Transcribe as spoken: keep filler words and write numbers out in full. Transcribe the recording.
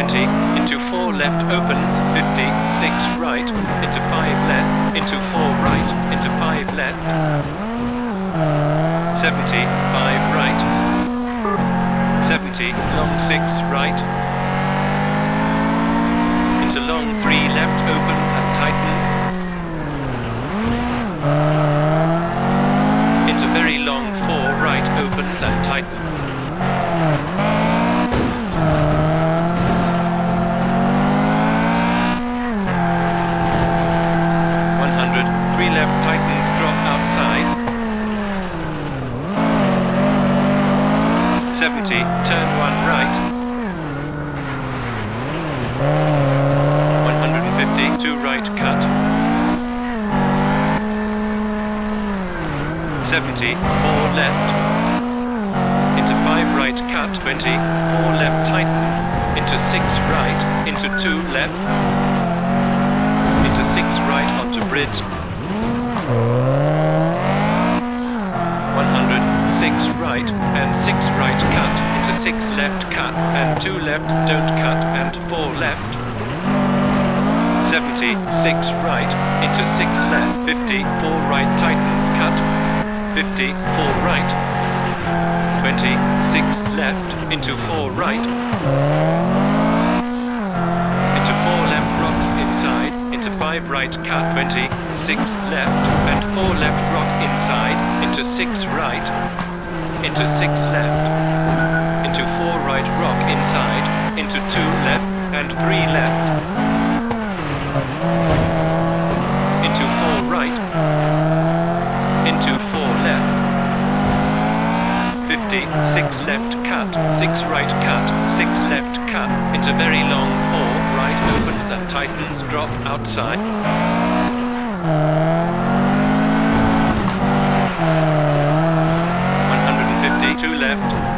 twenty, into four left opens, fifty, six right, into five left, into four right, into five left, seventy, five right, seventy, long six right, into long three left opens and tightens, into very long four right opens and tightens. Three left tightens, drop outside. seventy, turn one right. one hundred fifty, two right cut. seventy, four left. Into five right cut, twenty, four left tighten. Into six right, into two left. Into six right onto bridge. one hundred, six right and six right cut, into six left cut and two left don't cut and four left. seventy, six right, into six left, fifty, four right tightens cut, fifty, four right, twenty, six left, into four right, into four left rocks inside, into five right cut, twenty, six left and four left rock inside, into six right, into six left, into four right rock inside, into two left and three left, into four right, into four left, fifty, six left cut, six right cut, six left cut, into very long four right opens and tightens, drop outside. one hundred fifty, two left.